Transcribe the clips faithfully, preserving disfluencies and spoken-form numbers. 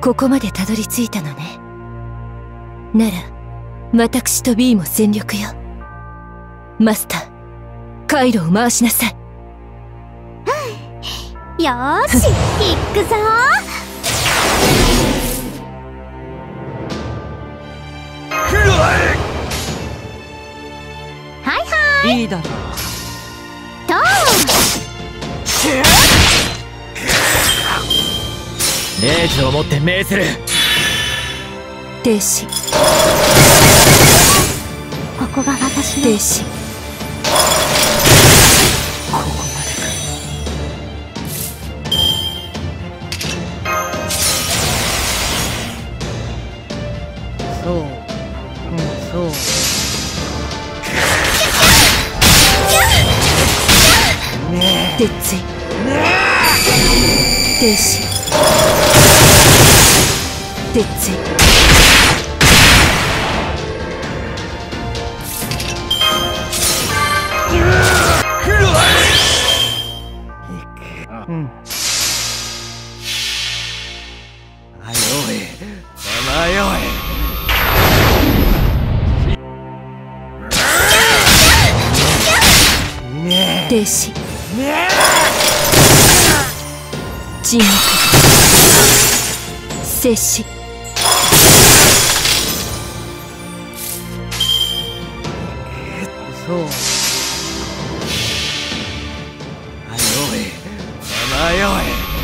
ここまでたどり着いたのね。なら私と B も全力よ。マスター、回路を回しなさい。 よーし行くぞー。はいはい、 いいだろう。 とレイズをもって命ずる。 停止。 ここが私の停止。 ここまでか。そう、うん、そう。 鉄槌。停止。鉄槌。 うん。あよい、さまよい。 停止。沈黙。静止。 そう。あよい、さまよい。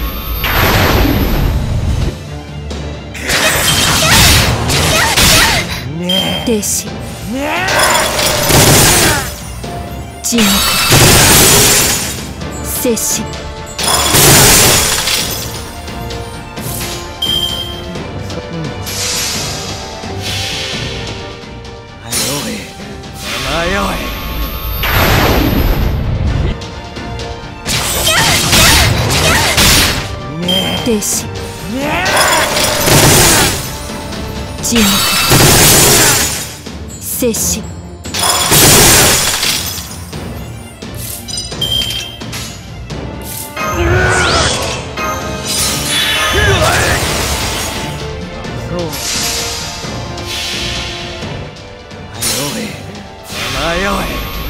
停止。沈黙。静止。 あよい、さまよい。 停止。沈黙。静止。 そう。あよい、さまよい。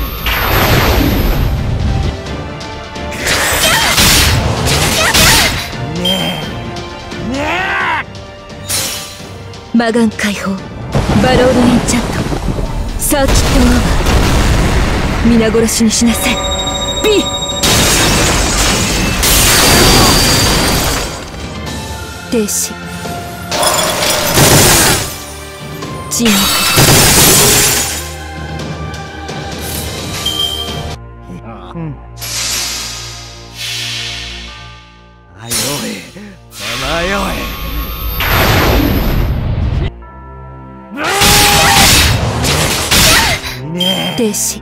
魔眼解放。バロードエンチャント。サーキットアワー。皆殺しにしなさい。 B。 停止。沈黙。 うん。あよい、さまよい。 停止。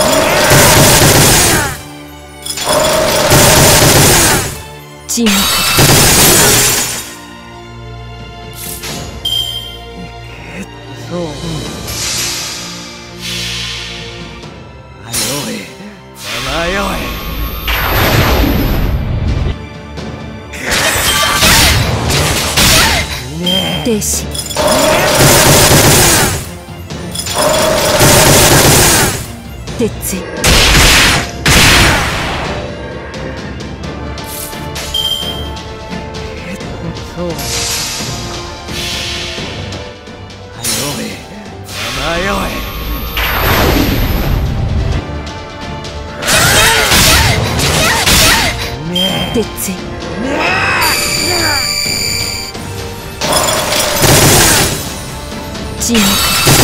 沈黙。 そう。うん。あよい、さまよい。 停止。鉄槌。 そう。あよい、さまよい。 鉄槌。沈黙。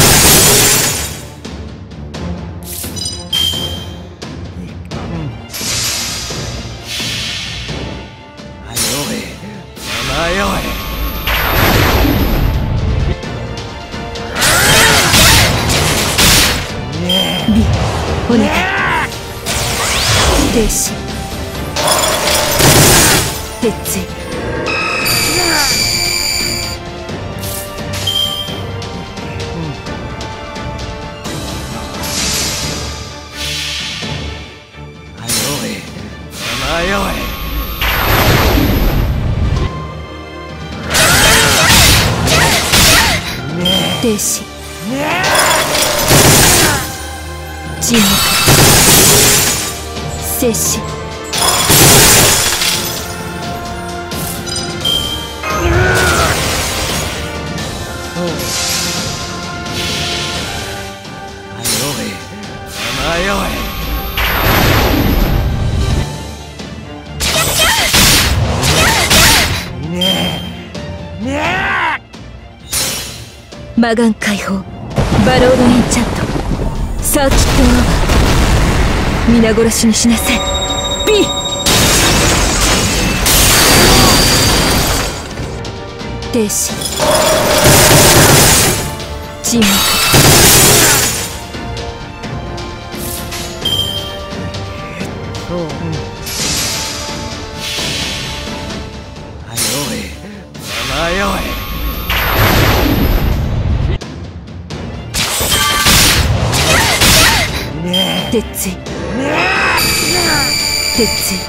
あよい、さまよい。 B。 お願い。停止。鉄槌。 あよい、さまよい。 停止。沈黙。静止。魔眼解放。バロードエンチャント。サーキットアワー。皆殺しにしなさい。ビー。停止。沈黙。 そう、うん、 はいおい、まよい。 鉄槌。鉄槌。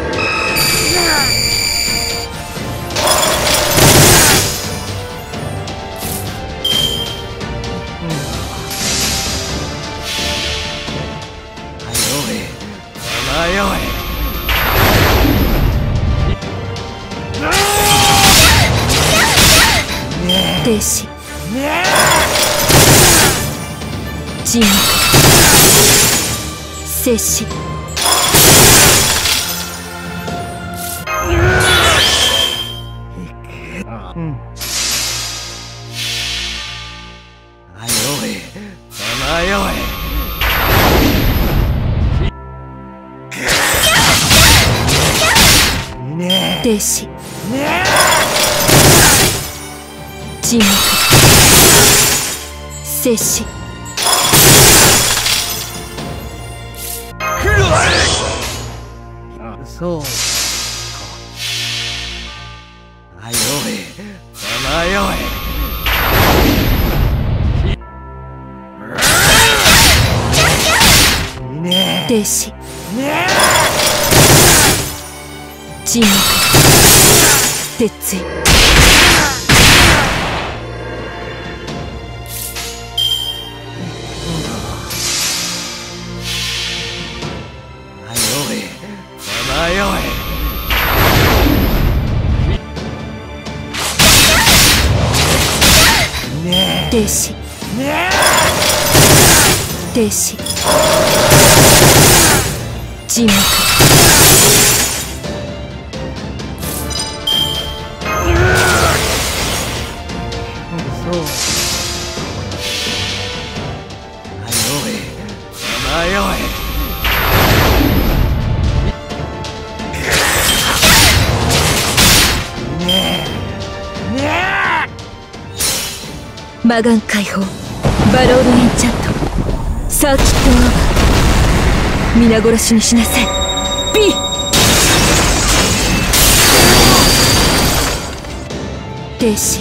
停止。沈黙。静止。 うん、 はいおい、まよい。 停止。沈黙。静止。 そう。 はいおい、まよい。 停止。沈黙。鉄槌。 はいおい、まよい。 停止。停止。沈黙。 そう。 はいおい、まよい。 魔眼解放。バロードエンチャント。サーキットアワー。皆殺しにしなさい。ビー。停止。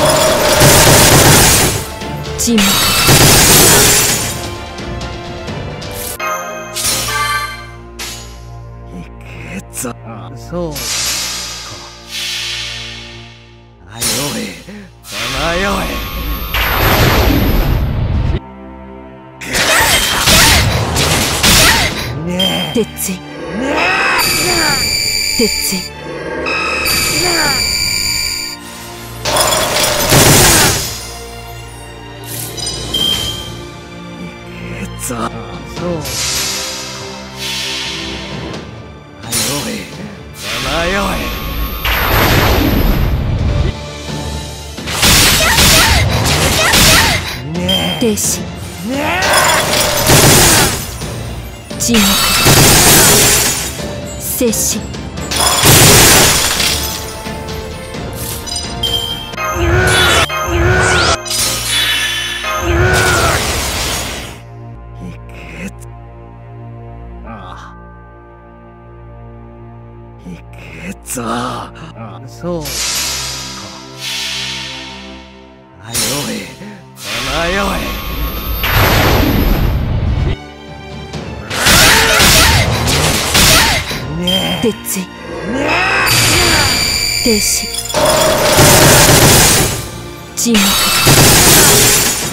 沈黙。 そう。 はいおい、まよい。 鉄槌。鉄槌。 そう。 はいおい、まよい。 停止。沈黙。静止。 そう。 はいおい、まよい。 鉄槌。停止。沈黙。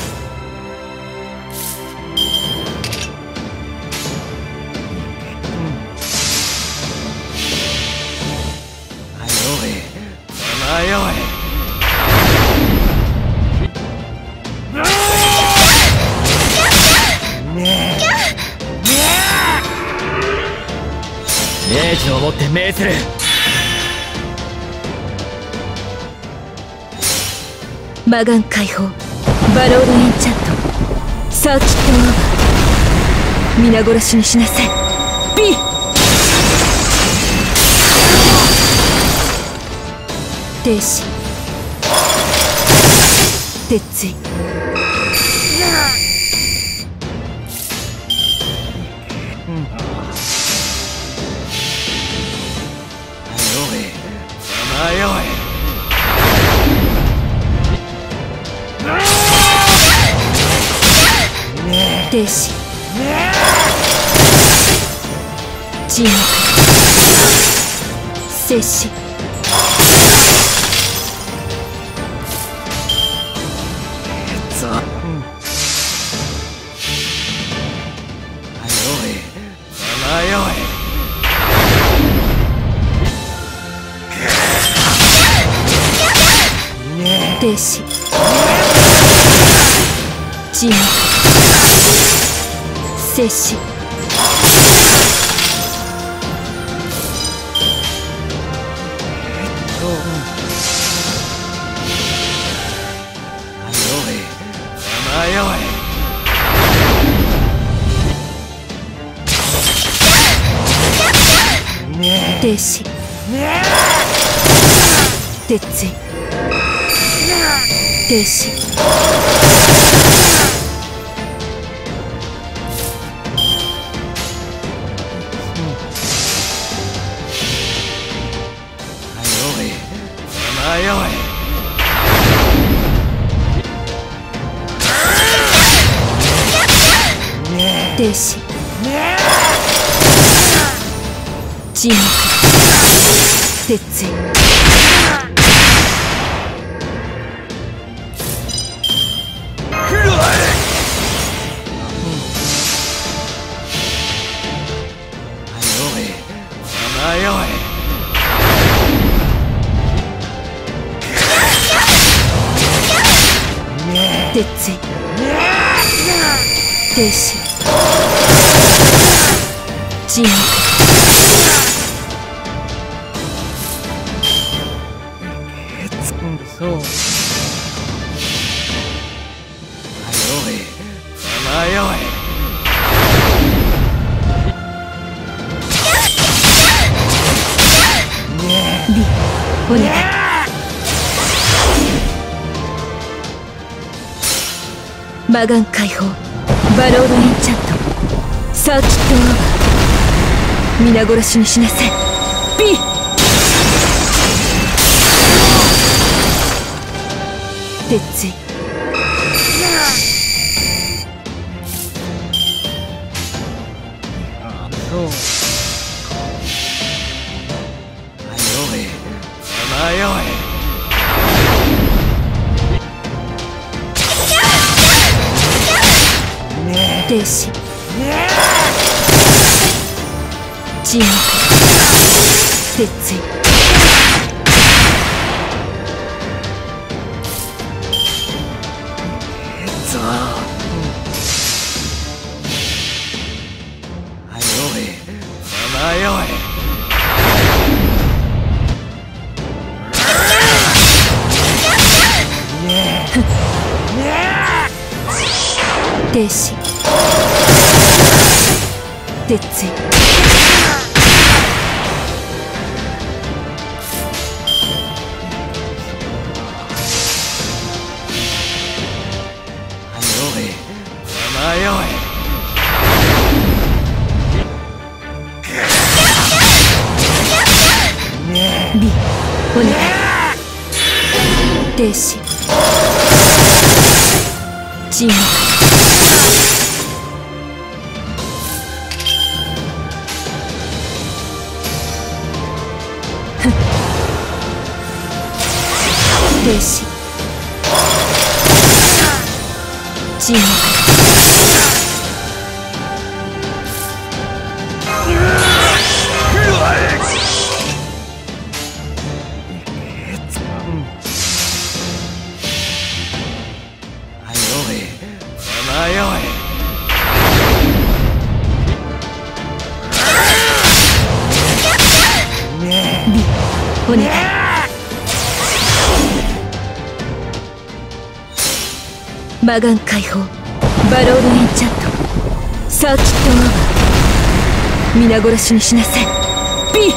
英知をもって命ずる。 魔眼解放、バロードエンチャント、サーキットオーバー。皆殺しにしなさい。ビー停止、鉄槌。 迷え。 停止、沈黙、静止。 さあ、迷え。迷え。 停止、沈黙、静止。 迷え。 停止、鉄槌。停止、 迷え。 停止、沈黙、鉄槌。 迷え。 鉄槌。停止、沈黙。 そう。 迷え。迷え。 ビお願い。魔眼解放、バロードエンチャント、サーキットオーバー。皆殺しにしなさい。ビ鉄槌。 そう。 迷え。迷え。 停止、沈黙、鉄槌。 さあ、迷え。迷え。 停止、鉄槌。 迷え。 ビお願い。停止、沈黙。停止、沈黙。停お願い。魔眼解放、バロードエンチャント、サーキットオーバー。皆殺しにしなさい。ビ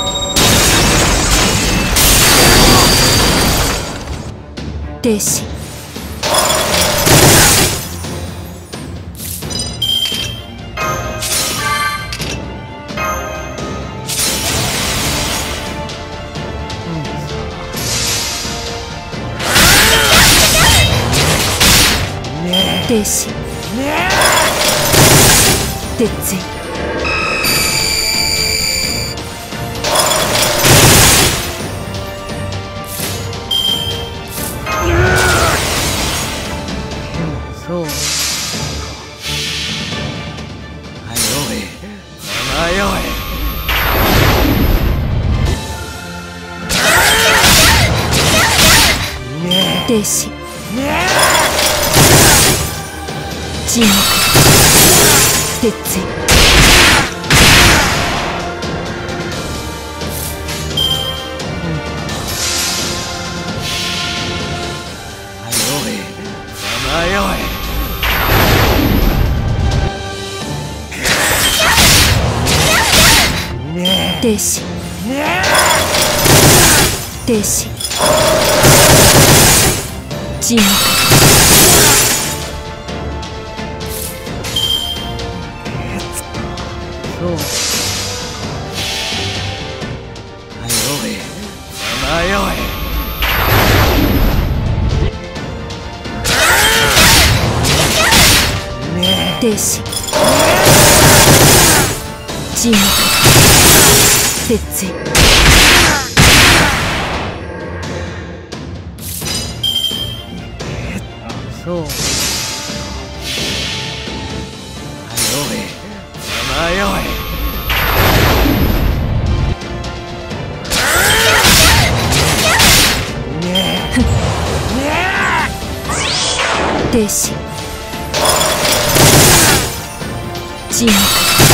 停止。停止。鉄槌。 そう。 はいおい、まよい。 停止。沈黙。鉄槌。 はいおい、まよい。 停止。停止。沈黙。 そう。 はいおい、まよい。 停止。沈黙。鉄槌。 そう。 はいおい、まよい。 停止。沈黙。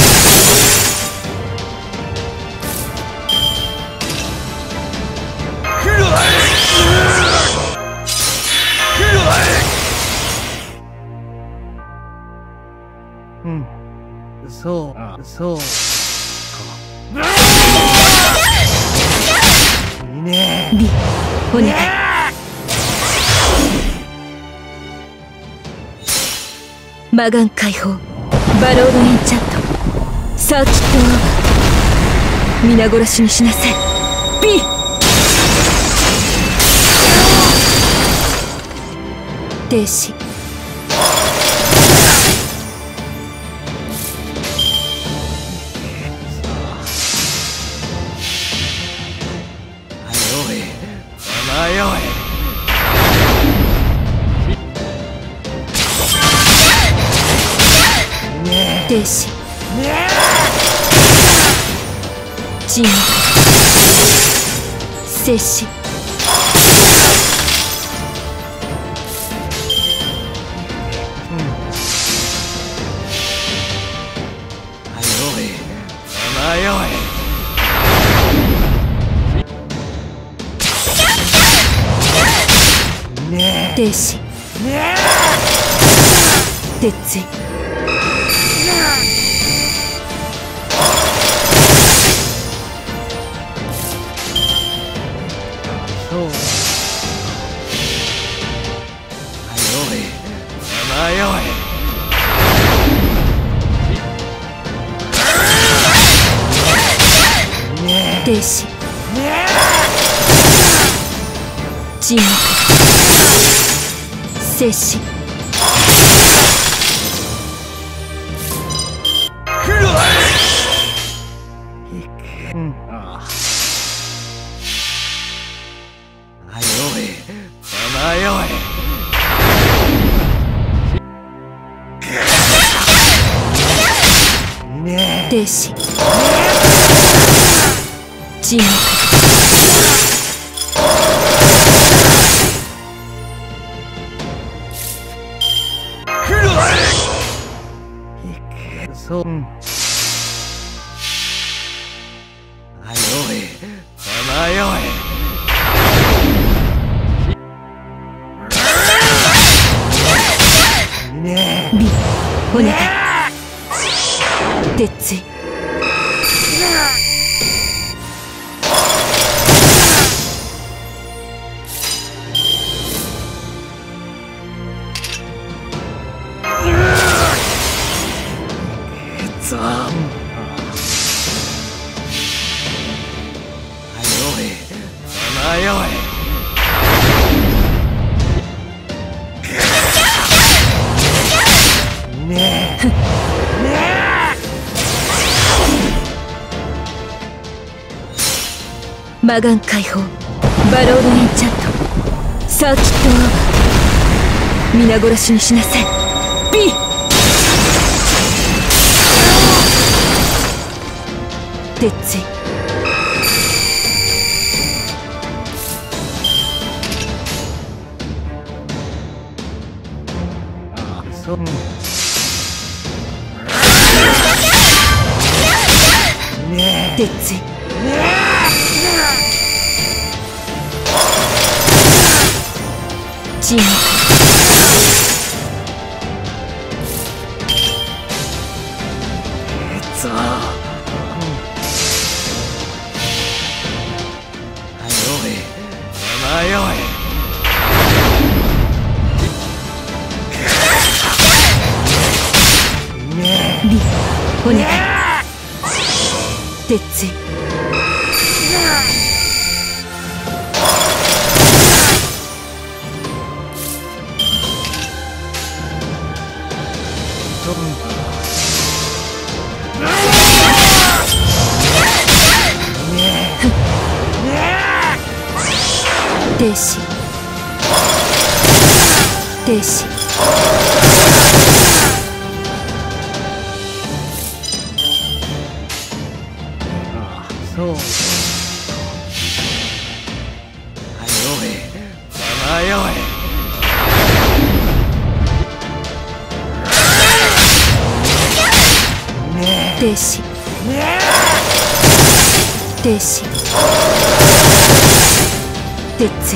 うん。そう。そう。いいね。 ビお願い。魔眼解放、バロードエンチャント、サーキットオーバー。皆殺しにしなさい。ビ停止。 はいおい、まよい。 停止。沈黙。静止。 はいおい、まよい。 停止。鉄槌。 そう。 はいおい、まよい。 停止。沈黙。静止。 うん。あはいおい、まよい。 いいね。 停止。沈黙。 そう。うん。 はいおい、まよい。 迷えねえ魔眼解放、バロードエンチャント、サーキットアワー、皆殺しにしなさい。 B 鉄槌、 そうね鉄槌、沈黙、 さあ迷え迷えリお願い。鉄槌、停止、停止、 そう迷え迷え停止、停止、鉄槌、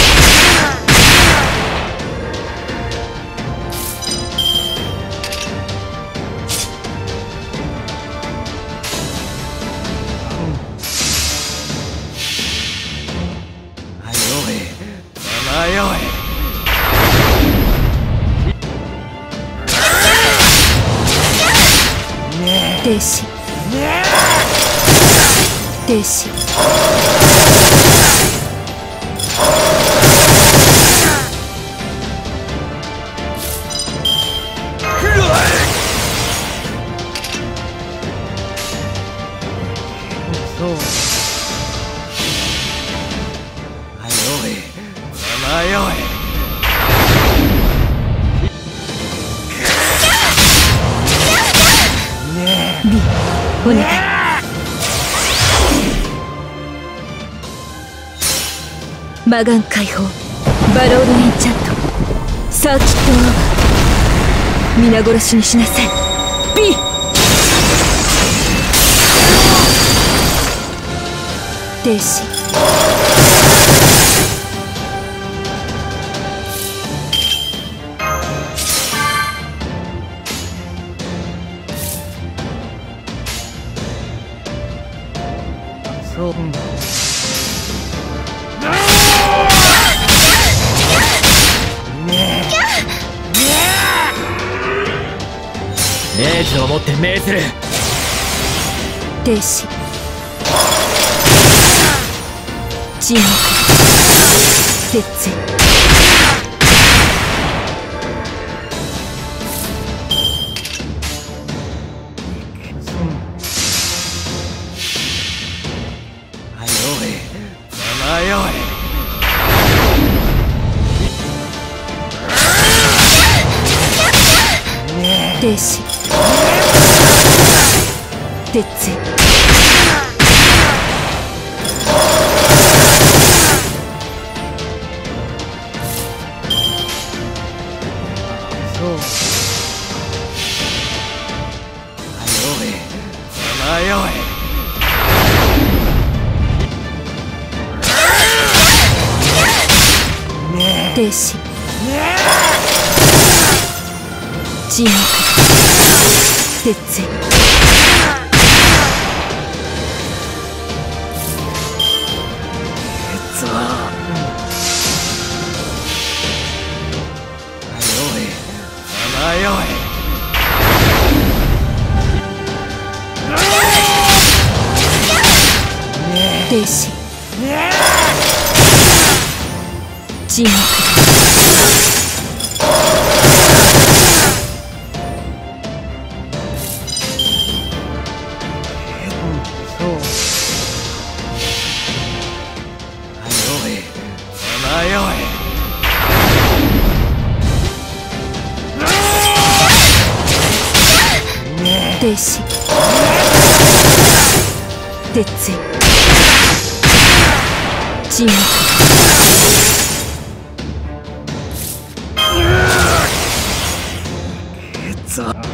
迷え停止、停止、 そう迷え迷えリお願い。魔眼解放、バロードエンチャント、サーキットアワー、皆殺しにしなさい。 B 停止、 そう命じをもって命ずる。 停止、沈黙、鉄槌、 迷え迷え停止、鉄槌、 そう迷え迷え停止、沈黙、鉄槌、 さあ迷え迷え停止、 沈黙。 そう迷えさまよえ停止。鉄槌。沈黙。 そう迷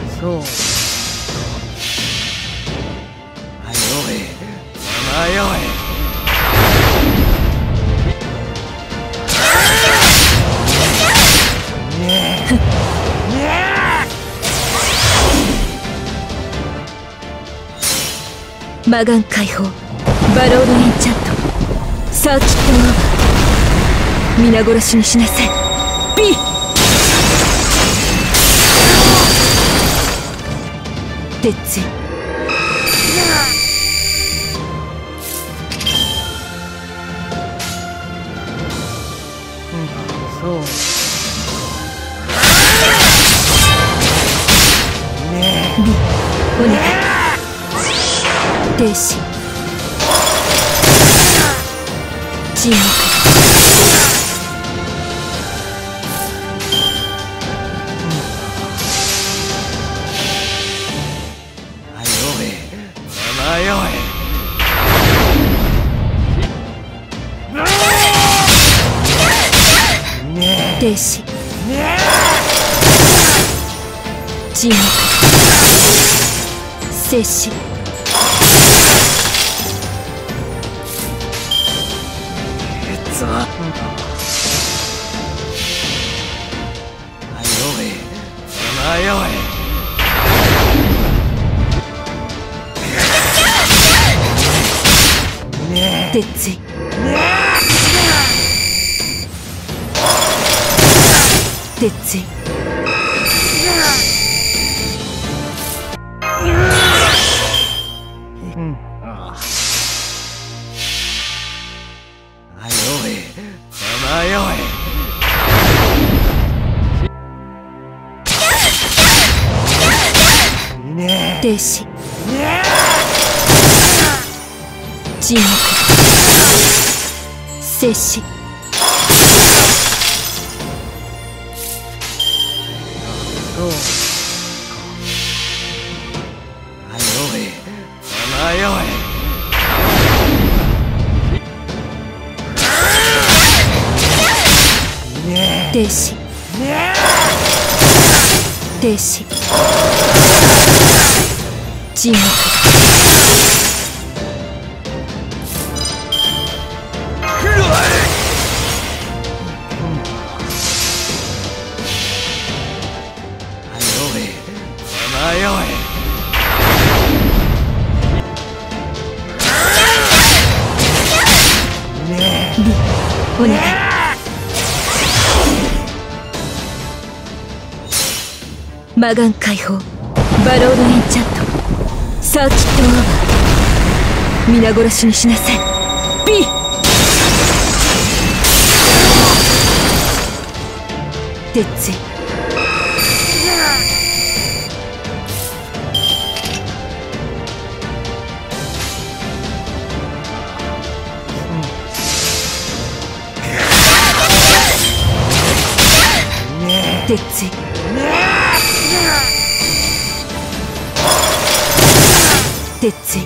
えさまよえ魔眼解放。バロードエンチャント。サーキットオーバー。皆殺しにしなさい。ビー鉄槌。 そうビーお願い。停止。沈黙。 迷えさまよえ停止。沈黙。静止。 そう迷えさまよえ鉄槌。鉄槌。 うん迷えさまよえ停止。沈黙。静止。 そう迷えさまよえ停止。停止。沈黙。 迷えさまよえビーお願い。魔眼解放。バロードエンチャント。サーキットオーバー。皆殺しにしなさい。ビー鉄槌。鉄槌。鉄槌。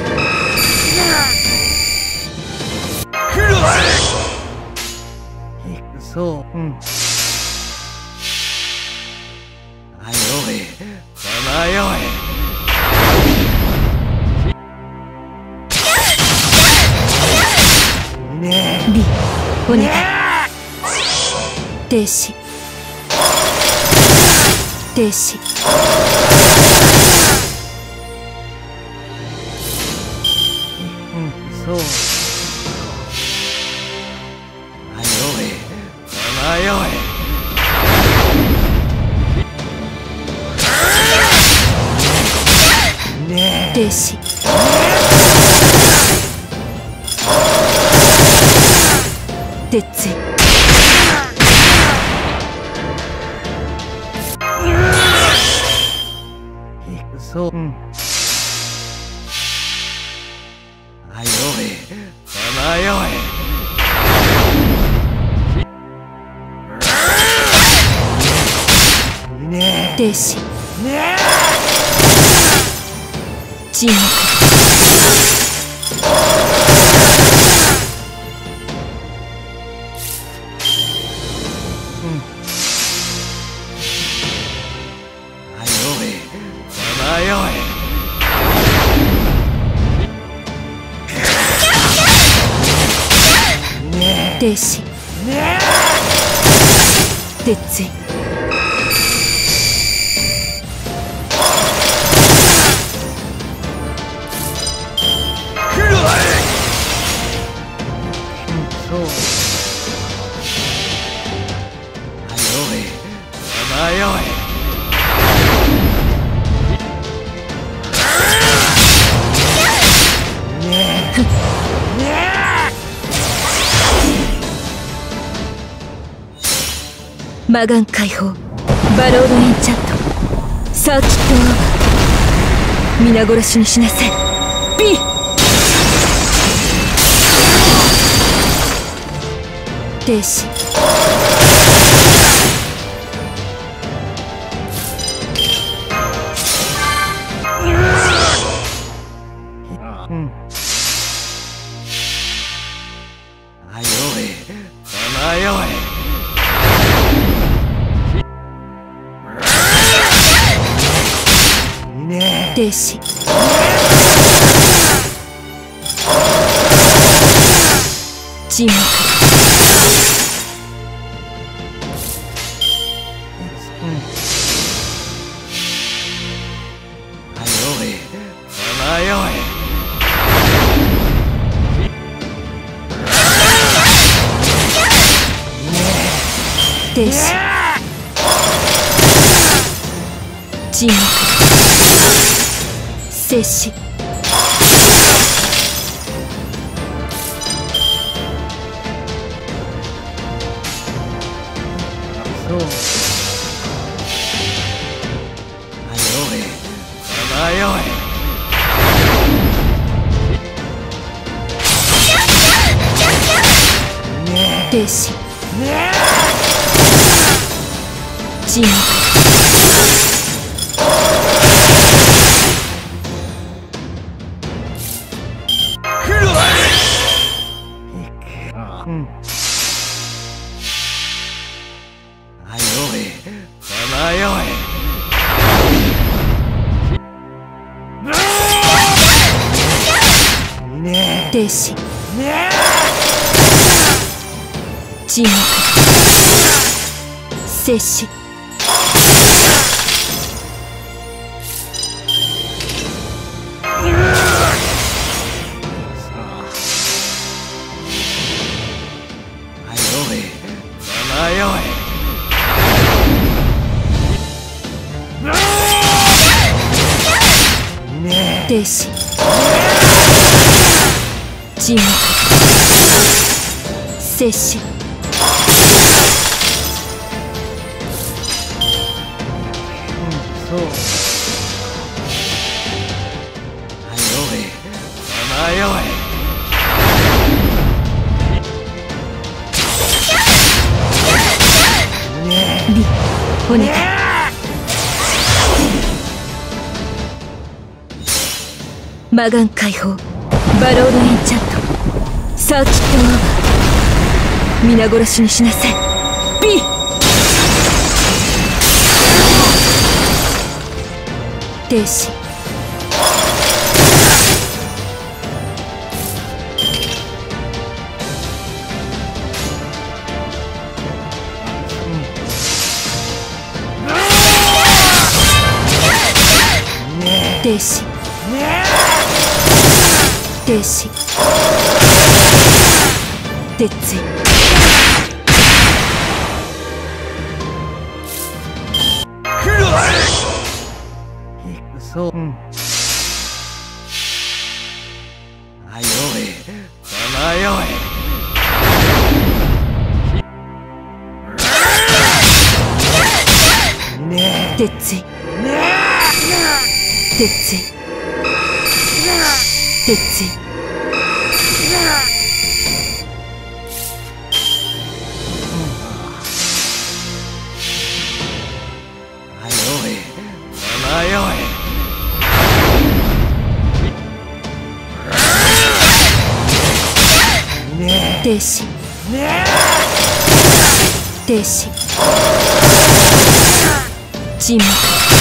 そううん迷えさまよえビーお願い。停止。停止。 うんそう迷えさまよえ停止。鉄槌。 えさまよえ停止沈黙はよえさまよえ停止鉄槌そうはよえさまよえ魔眼解放バロードエンチャントサーキットアワー皆殺しにしなさい B 停止うんはよえさまよえ停止沈黙はよえさまよえ停止沈黙静止そうはよえさまよえ停止沈黙うんはよえさまよえ停止沈黙静止はよえさまよえ停止沈黙静止そうはよえさまよえリお願い魔眼解放バロードエンチャントサーキットアワー皆殺しにしなさい B 停止停止停止鉄槌そううんはよえさまよえ鉄槌鉄槌鉄槌停止停止沈黙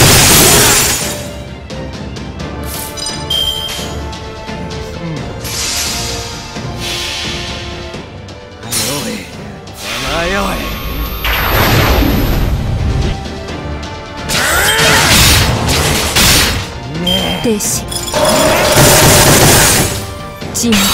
停止沈黙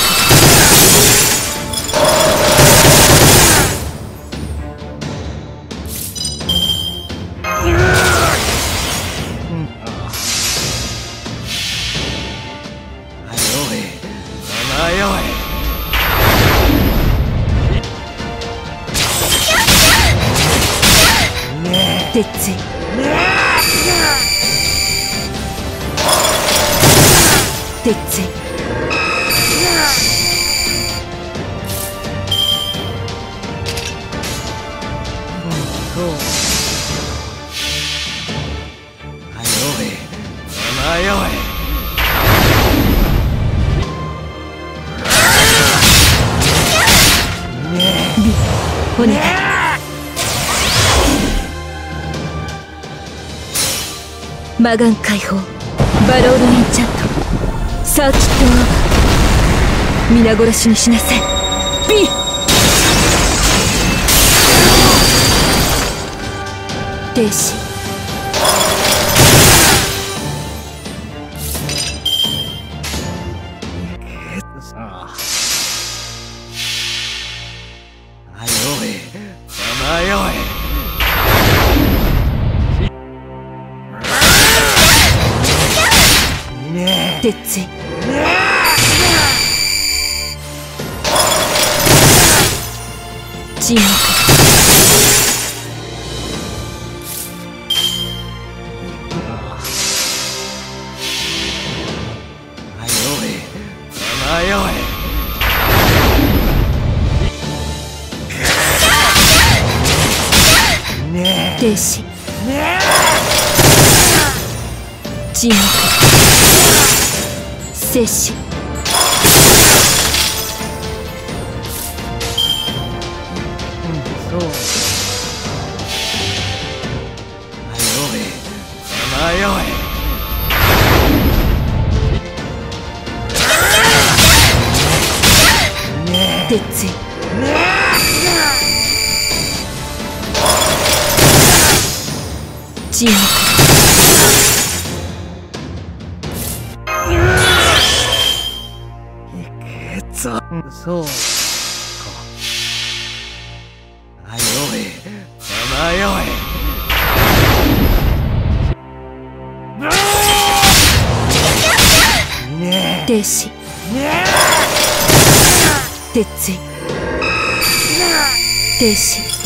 鉄槌鉄槌お願い魔眼解放バロードエンチャントサーキットオーバー皆殺しにしなさい B 停止鉄槌沈黙停止沈黙静止鉄槌沈黙そうか。 あよえ、あよえ。 停止鉄槌停止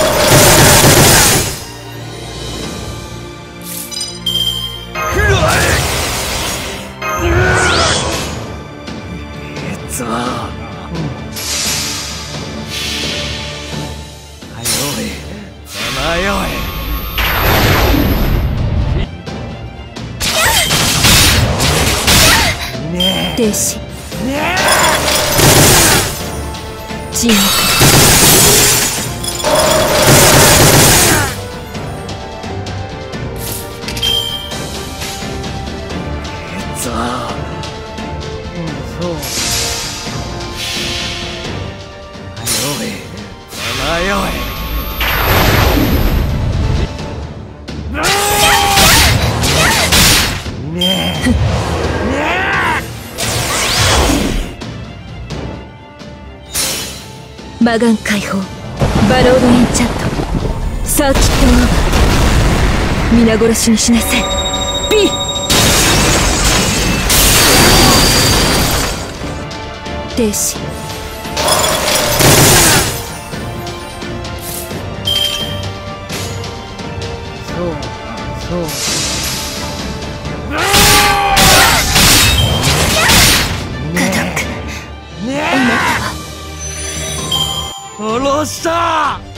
停止沈黙魔眼解放バロードエンチャントサーキットオーバー皆殺しにしなさい B 停止そうそうガドックあなたは殺した